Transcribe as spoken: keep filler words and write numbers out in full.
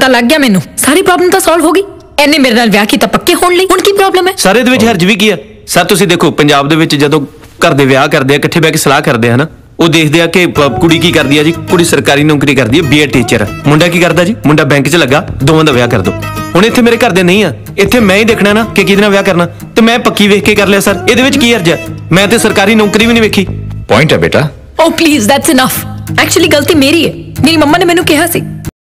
ਪਤਾ ਲੱਗ ਗਿਆ ਮੈਨੂੰ, ਸਾਰੀ ਪ੍ਰੋਬਲਮ ਤਾਂ ਸੋਲਵ ਹੋ ਗਈ। ਇਹਨੇ ਮੇਰੇ ਨਾਲ ਵਿਆਹ ਕੀਤਾ ਪੱਕੇ ਹੋਣ ਲਈ, ਹੁਣ ਕੀ ਪ੍ਰੋਬਲਮ ਹੈ? ਸਰ ਇਹਦੇ ਵਿੱਚ ਹਰਜ ਵੀ ਕੀ ਆ ਸਰ? ਤੁਸੀਂ ਦੇਖੋ ਪੰਜਾਬ ਦੇ ਵਿੱਚ ਜਦੋਂ ਘਰ ਦੇ ਵਿਆਹ ਕਰਦੇ ਆ ਇਕੱਠੇ ਬਹਿ ਕੇ ਸਲਾਹ ਕਰਦੇ ਆ ਨਾ, ਉਹ ਦੇਖਦੇ ਆ ਕਿ ਕੁੜੀ ਕੀ ਕਰਦੀ ਆ ਜੀ, ਕੁੜੀ ਸਰਕਾਰੀ ਨੌਕਰੀ ਕਰਦੀ ਹੈ, ਬੀਏ ਟੀਚਰ। ਮੁੰਡਾ ਕੀ ਕਰਦਾ ਜੀ? ਮੁੰਡਾ ਬੈਂਕ 'ਚ ਲੱਗਾ, ਦੋਵਾਂ ਦਾ ਵਿਆਹ ਕਰ ਦੋ। ਹੁਣ ਇੱਥੇ ਮੇਰੇ ਘਰ ਦੇ ਨਹੀਂ ਆ, ਇੱਥੇ ਮੈਂ ਹੀ ਦੇਖਣਾ ਨਾ ਕਿ ਕਿਹਦੇ ਨਾਲ ਵਿਆਹ ਕਰਨਾ, ਤੇ ਮੈਂ ਪੱਕੀ ਵੇਖ ਕੇ ਕਰ ਲਿਆ ਸਰ। ਇਹਦੇ ਵਿੱਚ ਕੀ ਹਰਜ ਹੈ? ਮੈਂ ਤੇ ਸਰਕਾਰੀ ਨੌਕਰੀ ਵੀ ਨਹੀਂ ਵੇਖੀ। ਪੁਆਇੰਟ ਹੈ ਬੇਟਾ। Oh please that's enough. Actually ਗਲਤੀ ਮੇਰੀ ਹੈ। ਮੇਰੀ ਮੰਮਾ ਨੇ ਮੈਨੂੰ ਕਿਹਾ ਸੀ